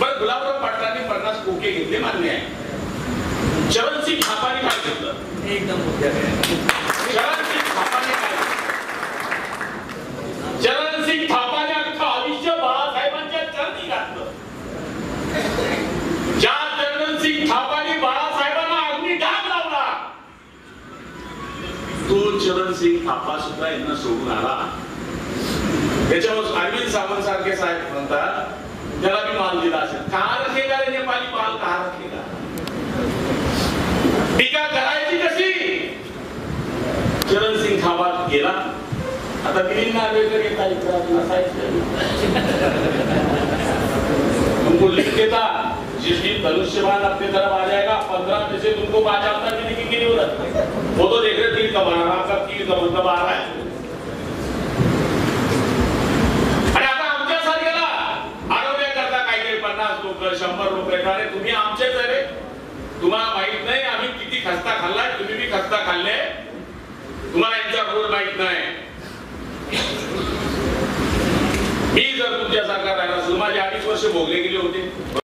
पण गुलाबराव पाटलांनी 50 कोके घेतले, मान्य आहे. चरणसिंग थापाने काय घेतलं? एकदम मुद्दा आहे. चरणसिंग थापाने काय? चरणसिंग थापाने अख्खं आयुष्य बाळासाहेबांच्या चरणी घातलं. ज्या चरणसिंग थापाने बाळासाहेबांना अग्निडाग लावला, तो चरणसिंग थापा सुद्धा यांना सोडून आला. त्याच्यावर अरविंद सावंत सारखे साहेब म्हणतात, त्याला मी मान दिला असेल. कहा रखेगा रे नेपाली बाल, कहा रखेगा? टीका करायची कशी? चरणसिंग थापा गेला. आता गिरीश नार्वेकर येता इकडे नसायचं, तुमको लिख देता जिस दिन धनुष्यबाण अपने तरफ आ जाएगा 15 में से तुमको बाजाबता देने की जरूरत है. वो तो देख रहे तीर कमा रहा, आपका तीर का मतलब आ रहा है. आणि आता आमच्या सारख्याला आरोग्य करता काहीतरी 50 लोक 100 लोक येणारे, तुम्ही आमचेच आहे रे. तुम्हाला माहित नाही आम्ही किती खस्ता खाल्लाय, तुम्ही बी खस्ता खाल्ले, तुम्हाला यांचा रोल माहित नाही. मी जर तुमच्यासारखा राहिला असतो, माझे 2.5 वर्ष भोगले गेले होते.